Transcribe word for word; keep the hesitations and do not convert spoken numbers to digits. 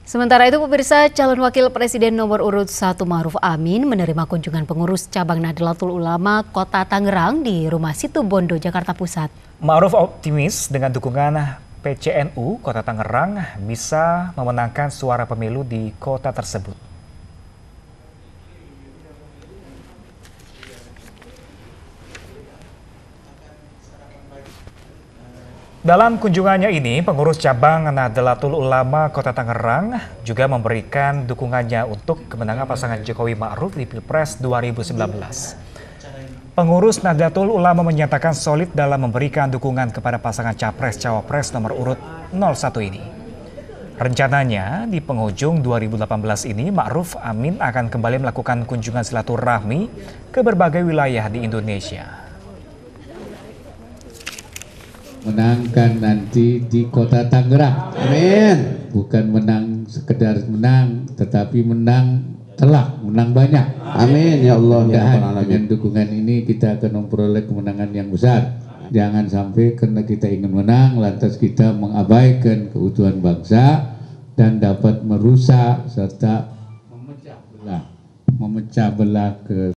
Sementara itu pemirsa, calon wakil presiden nomor urut satu Ma'ruf Amin menerima kunjungan pengurus cabang Nahdlatul Ulama Kota Tangerang di Rumah Situbondo, Jakarta Pusat. Ma'ruf optimis dengan dukungan P C N U Kota Tangerang bisa memenangkan suara pemilu di kota tersebut. Dalam kunjungannya ini, pengurus cabang Nahdlatul Ulama Kota Tangerang juga memberikan dukungannya untuk kemenangan pasangan Jokowi Ma'ruf di Pilpres dua ribu sembilan belas. Pengurus Nahdlatul Ulama menyatakan solid dalam memberikan dukungan kepada pasangan Capres-Cawapres nomor urut nol satu ini. Rencananya di penghujung dua ribu delapan belas ini, Ma'ruf Amin akan kembali melakukan kunjungan silaturahmi ke berbagai wilayah di Indonesia. Menangkan nanti di Kota Tangerang, amin. Bukan menang sekedar menang, tetapi menang telak, menang banyak, amin ya Allah. Dan dengan dukungan ini kita akan memperoleh kemenangan yang besar. Jangan sampai karena kita ingin menang lantas kita mengabaikan keutuhan bangsa dan dapat merusak serta memecah belah, memecah belah ke